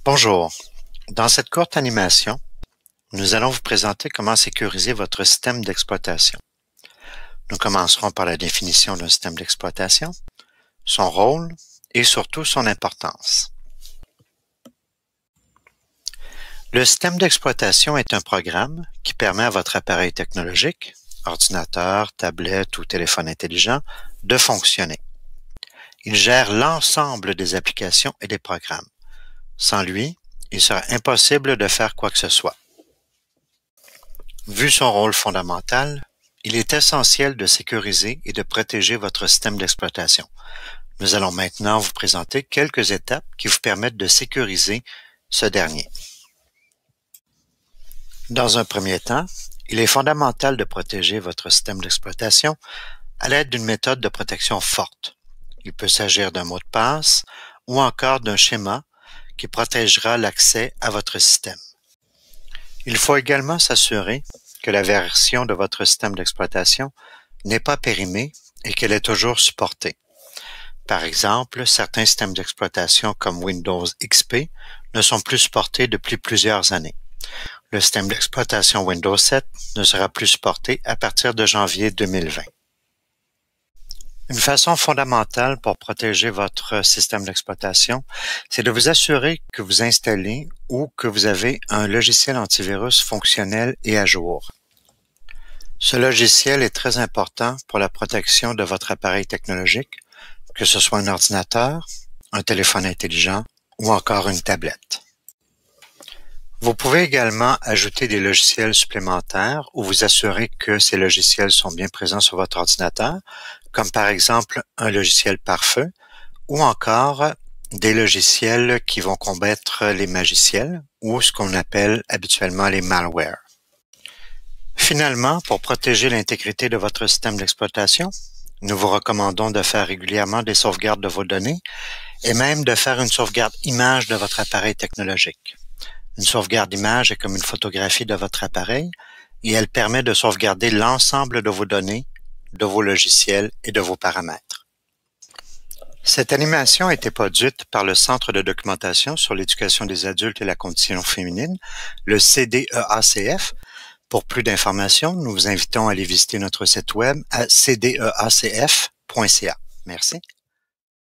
Bonjour. Dans cette courte animation, nous allons vous présenter comment sécuriser votre système d'exploitation. Nous commencerons par la définition d'un système d'exploitation, son rôle et surtout son importance. Le système d'exploitation est un programme qui permet à votre appareil technologique, ordinateur, tablette ou téléphone intelligent, de fonctionner. Il gère l'ensemble des applications et des programmes. Sans lui, il sera impossible de faire quoi que ce soit. Vu son rôle fondamental, il est essentiel de sécuriser et de protéger votre système d'exploitation. Nous allons maintenant vous présenter quelques étapes qui vous permettent de sécuriser ce dernier. Dans un premier temps, il est fondamental de protéger votre système d'exploitation à l'aide d'une méthode de protection forte. Il peut s'agir d'un mot de passe ou encore d'un schéma qui protégera l'accès à votre système. Il faut également s'assurer que la version de votre système d'exploitation n'est pas périmée et qu'elle est toujours supportée. Par exemple, certains systèmes d'exploitation comme Windows XP ne sont plus supportés depuis plusieurs années. Le système d'exploitation Windows 7 ne sera plus supporté à partir de janvier 2020. Une façon fondamentale pour protéger votre système d'exploitation, c'est de vous assurer que vous installez ou que vous avez un logiciel antivirus fonctionnel et à jour. Ce logiciel est très important pour la protection de votre appareil technologique, que ce soit un ordinateur, un téléphone intelligent ou encore une tablette. Vous pouvez également ajouter des logiciels supplémentaires ou vous assurer que ces logiciels sont bien présents sur votre ordinateur, comme par exemple un logiciel pare-feu ou encore des logiciels qui vont combattre les magiciels ou ce qu'on appelle habituellement les malwares. Finalement, pour protéger l'intégrité de votre système d'exploitation, nous vous recommandons de faire régulièrement des sauvegardes de vos données et même de faire une sauvegarde image de votre appareil technologique. Une sauvegarde image est comme une photographie de votre appareil et elle permet de sauvegarder l'ensemble de vos données, de vos logiciels et de vos paramètres. Cette animation a été produite par le Centre de documentation sur l'éducation des adultes et la condition féminine, le CDEACF. Pour plus d'informations, nous vous invitons à aller visiter notre site web à cdeacf.ca. Merci.